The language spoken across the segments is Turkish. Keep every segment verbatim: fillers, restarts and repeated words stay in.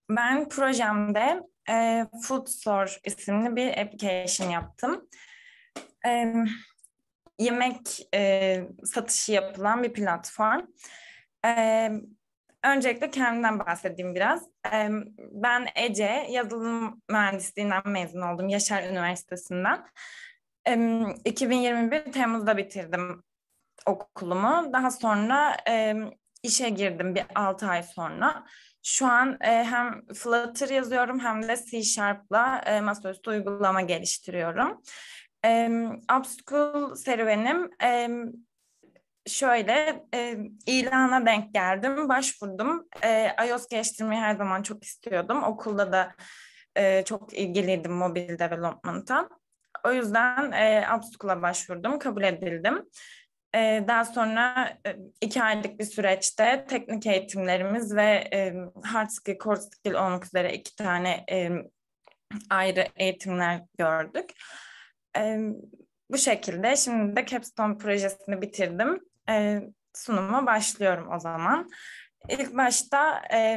Ben projemde e, Food Store isimli bir application yaptım. E, Yemek e, satışı yapılan bir platform. E, Öncelikle kendimden bahsedeyim biraz. E, ben Ece, yazılım mühendisliğinden mezun oldum Yaşar Üniversitesi'nden. E, iki bin yirmi bir Temmuz'da bitirdim okulumu. Daha sonra e, işe girdim bir altı ay sonra. Şu an e, hem Flutter yazıyorum hem de C Sharp'la e, masaüstü uygulama geliştiriyorum. E, Upschool serüvenim e, şöyle e, ilana denk geldim, başvurdum. E, iOS geliştirmeyi her zaman çok istiyordum. Okulda da e, çok ilgiliydim mobil development'a. O yüzden e, Upschool'a başvurdum, kabul edildim. Ee, daha sonra e, iki aylık bir süreçte teknik eğitimlerimiz ve e, hard skill, core skill olmak üzere iki tane e, ayrı eğitimler gördük. E, Bu şekilde şimdi de Capstone projesini bitirdim. E, sunuma başlıyorum o zaman. İlk başta e,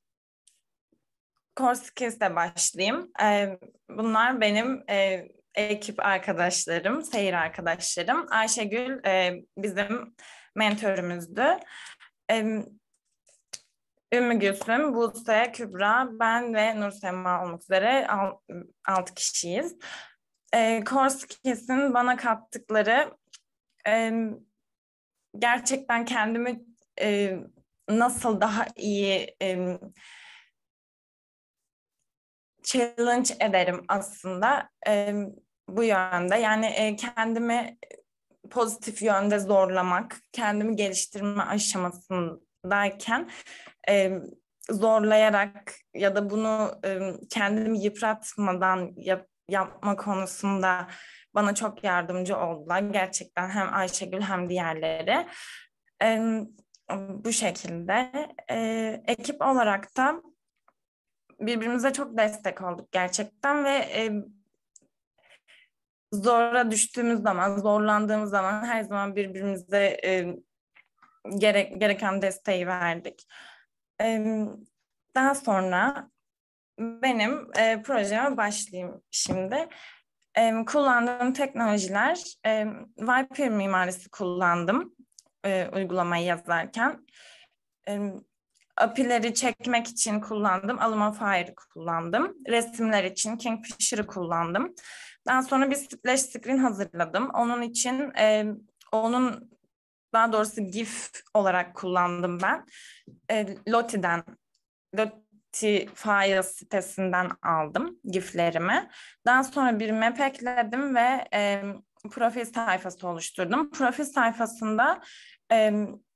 core skills'le başlayayım. E, bunlar benim e, ekip arkadaşlarım, seyir arkadaşlarım. Ayşegül e, bizim mentörümüzdü. E, Ümmü Gülsüm, Buse, Kübra, ben ve Nursema olmak üzere al, altı kişiyiz. E, core skills'in bana kattıkları e, gerçekten kendimi e, nasıl daha iyi e, challenge ederim aslında e, bu yönde. Yani e, kendimi pozitif yönde zorlamak, kendimi geliştirme aşamasındayken e, zorlayarak ya da bunu e, kendimi yıpratmadan yap, yapma konusunda bana çok yardımcı oldular. Gerçekten hem Ayşegül hem diğerleri. E, Bu şekilde. E, ekip olarak da birbirimize çok destek olduk gerçekten ve e, zora düştüğümüz zaman, zorlandığımız zaman her zaman birbirimize e, gerek, gereken desteği verdik. E, Daha sonra benim e, projeme başlayayım şimdi. E, kullandığım teknolojiler, e, Viper mimarisi kullandım e, uygulamayı yazarken. E, A P I'leri çekmek için kullandım. Alumafire kullandım. Resimler için Kingfisher'ı kullandım. Daha sonra bir splash screen hazırladım. Onun için e, onun daha doğrusu GIF olarak kullandım ben. E, Loti'den, Loti File sitesinden aldım GIF'lerimi. Daha sonra bir map ekledim ve e, profil sayfası oluşturdum. Profil sayfasında e,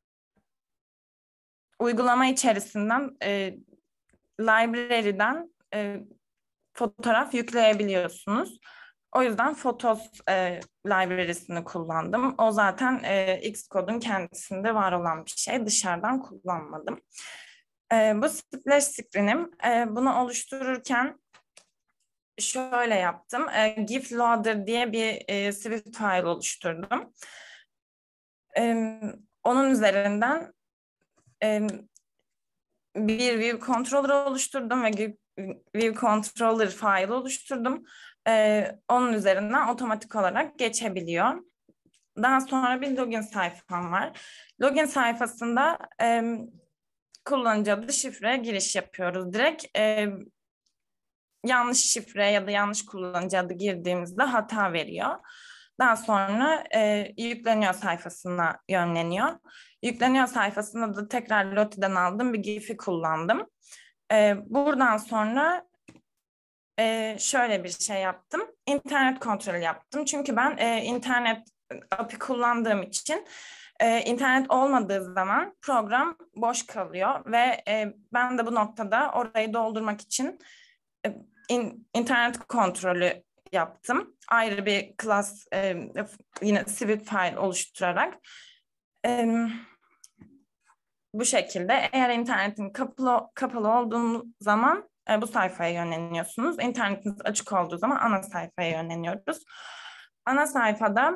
uygulama içerisinden e, library'den e, fotoğraf yükleyebiliyorsunuz. O yüzden Photos e, library'sini kullandım. O zaten e, Xcode'un kendisinde var olan bir şey. Dışarıdan kullanmadım. E, bu splash screen'im. E, bunu oluştururken şöyle yaptım. E, GIF loader diye bir e, Swift file oluşturdum. E, Onun üzerinden e, bir view controller oluşturdum ve view controller file oluşturdum. Ee, onun üzerinden otomatik olarak geçebiliyor. Daha sonra bir login sayfam var. Login sayfasında e, kullanıcı adı, şifre giriş yapıyoruz. Direkt e, yanlış şifre ya da yanlış kullanıcı adı girdiğimizde hata veriyor. Daha sonra e, yükleniyor sayfasına yönleniyor. Yükleniyor sayfasında da tekrar Loti'den aldığım bir GIF'i kullandım. E, buradan sonra e, şöyle bir şey yaptım. İnternet kontrolü yaptım. Çünkü ben e, internet A P I kullandığım için e, internet olmadığı zaman program boş kalıyor ve e, ben de bu noktada orayı doldurmak için e, in, internet kontrolü yaptım. Ayrı bir class e, yine Swift file oluşturarak. E, Bu şekilde eğer internetin kapalı, kapalı olduğu zaman e, bu sayfaya yönleniyorsunuz. İnternetiniz açık olduğu zaman ana sayfaya yönleniyoruz. Ana sayfada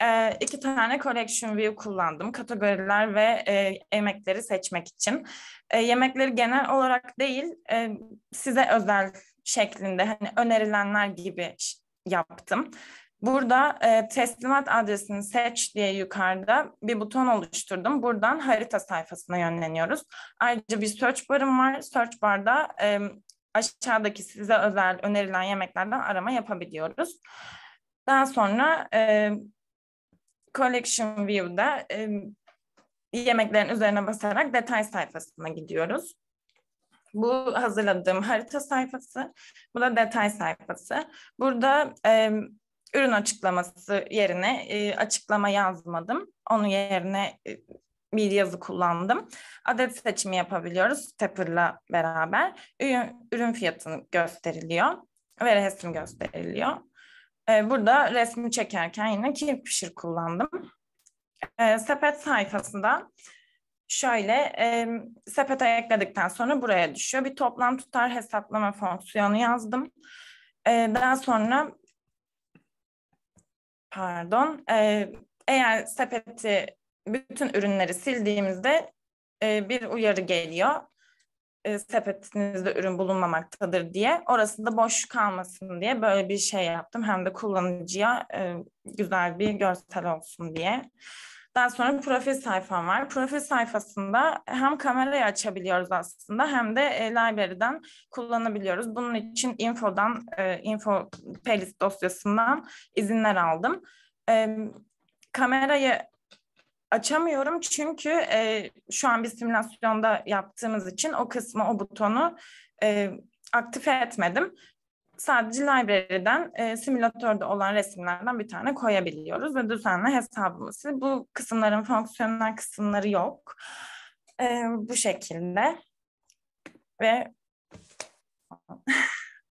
e, iki tane Collection View kullandım. Kategoriler ve e, yemekleri seçmek için. E, yemekleri genel olarak değil, e, size özel şeklinde hani önerilenler gibi yaptım. Burada e, teslimat adresini seç diye yukarıda bir buton oluşturdum. Buradan harita sayfasına yönleniyoruz. Ayrıca bir search barım var. Search barda e, aşağıdaki size özel önerilen yemeklerden arama yapabiliyoruz. Daha sonra e, Collection View'da e, yemeklerin üzerine basarak detay sayfasına gidiyoruz. Bu hazırladığım harita sayfası, bu da detay sayfası. Burada e, ürün açıklaması yerine e, açıklama yazmadım. Onun yerine e, bir yazı kullandım. Adet seçimi yapabiliyoruz stepper'la beraber. Ürün, ürün fiyatını gösteriliyor ve resim gösteriliyor. E, burada resmi çekerken yine Kingfisher kullandım. E, sepet sayfasında şöyle e, sepete ekledikten sonra buraya düşüyor. Bir toplam tutar hesaplama fonksiyonu yazdım. E, daha sonra pardon e, eğer sepeti bütün ürünleri sildiğimizde e, bir uyarı geliyor. E, sepetinizde ürün bulunmamaktadır diye. Orası da boş kalmasın diye böyle bir şey yaptım. Hem de kullanıcıya e, güzel bir görsel olsun diye. Daha sonra profil sayfam var. Profil sayfasında hem kamerayı açabiliyoruz aslında hem de e, library'den kullanabiliyoruz. Bunun için infodan, e, info playlist dosyasından izinler aldım. E, kamerayı açamıyorum çünkü e, şu an bir simülasyonda yaptığımız için o kısmı, o butonu e, aktive etmedim. Sadece library'den e, simülatörde olan resimlerden bir tane koyabiliyoruz ve düzenli hesabımızı. Bu kısımların fonksiyonel kısımları yok. E, bu şekilde ve